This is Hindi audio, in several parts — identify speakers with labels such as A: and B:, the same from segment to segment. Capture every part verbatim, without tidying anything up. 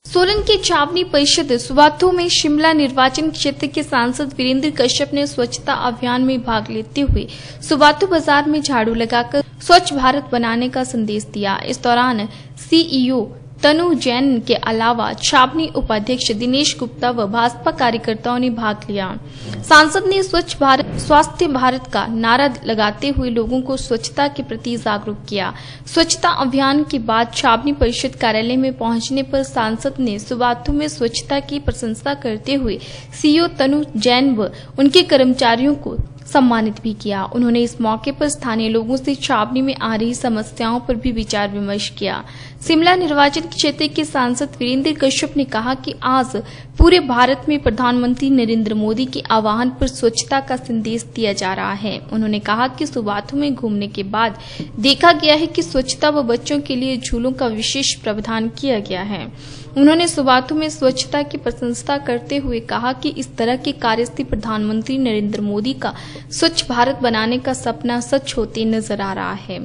A: सोलन के छावनी परिषद सुबाथू में शिमला निर्वाचन क्षेत्र के सांसद वीरेंद्र कश्यप ने स्वच्छता अभियान में भाग लेते हुए सुबाथू बाजार में झाड़ू लगाकर स्वच्छ भारत बनाने का संदेश दिया। इस दौरान सीईओ तनु जैन के अलावा छावनी उपाध्यक्ष दिनेश गुप्ता व भाजपा कार्यकर्ताओं ने भाग लिया। सांसद ने स्वच्छ भारत स्वास्थ्य भारत का नारा लगाते हुए लोगों को स्वच्छता के प्रति जागरूक किया। स्वच्छता अभियान के बाद छावनी परिषद कार्यालय में पहुंचने पर सांसद ने सुबाथू में स्वच्छता की प्रशंसा करते हुए सीईओ तनु जैन व उनके कर्मचारियों को सम्मानित भी किया। उन्होंने इस मौके पर स्थानीय लोगों से छावनी में आ रही समस्याओं पर भी विचार विमर्श किया। शिमला निर्वाचन क्षेत्र के सांसद वीरेंद्र कश्यप ने कहा कि आज पूरे भारत में प्रधानमंत्री नरेंद्र मोदी के आह्वान पर स्वच्छता का संदेश दिया जा रहा है। उन्होंने कहा कि सुबाथू में घूमने के बाद देखा गया है कि स्वच्छता व बच्चों के लिए झूलों का विशेष प्रावधान किया गया है। उन्होंने सुबाथू में स्वच्छता की प्रशंसा करते हुए कहा कि इस तरह के कार्य से प्रधानमंत्री नरेंद्र मोदी का स्वच्छ भारत बनाने का सपना सच होते नजर आ रहा है।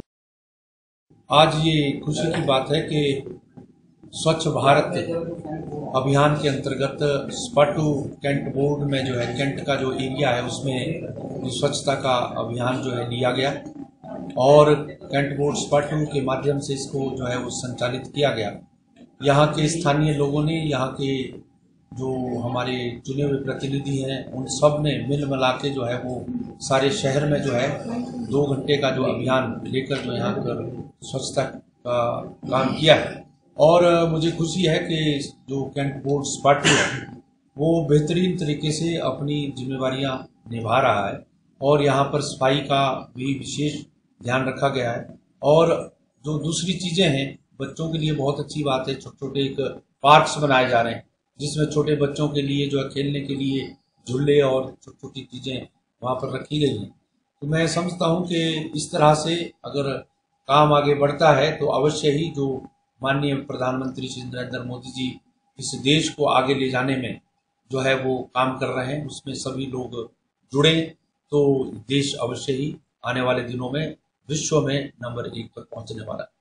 B: आज ये खुशी की बात है कि स्वच्छ भारत अभियान के अंतर्गत स्पाटू कैंट बोर्ड में जो है कैंट का जो एरिया है उसमें स्वच्छता का अभियान जो है लिया गया और कैंट बोर्ड स्पाटू के माध्यम से इसको जो है वो संचालित किया गया। यहाँ के स्थानीय लोगों ने, यहाँ के जो हमारे चुने हुए प्रतिनिधि हैं, उन सब ने मिल मिला के जो है वो सारे शहर में जो है दो घंटे का जो अभियान लेकर जो यहाँ पर स्वच्छता का काम किया है। और मुझे खुशी है कि जो कैंट बोर्ड स्पाटू है वो बेहतरीन तरीके से अपनी जिम्मेवारियां निभा रहा है और यहाँ पर सफाई का भी विशेष ध्यान रखा गया है। और जो दूसरी चीजें हैं, बच्चों के लिए बहुत अच्छी बात है, छोटे छोटे एक पार्क्स बनाए जा रहे हैं जिसमें छोटे बच्चों के लिए जो है खेलने के लिए झूले और छोटी छोटी चीजें वहाँ पर रखी गई हैं। तो मैं समझता हूँ कि इस तरह से अगर काम आगे बढ़ता है तो अवश्य ही जो माननीय प्रधानमंत्री श्री नरेंद्र मोदी जी इस देश को आगे ले जाने में जो है वो काम कर रहे हैं, उसमें सभी लोग जुड़े तो देश अवश्य ही आने वाले दिनों में विश्व में नंबर एक पर पहुंचने वाला है।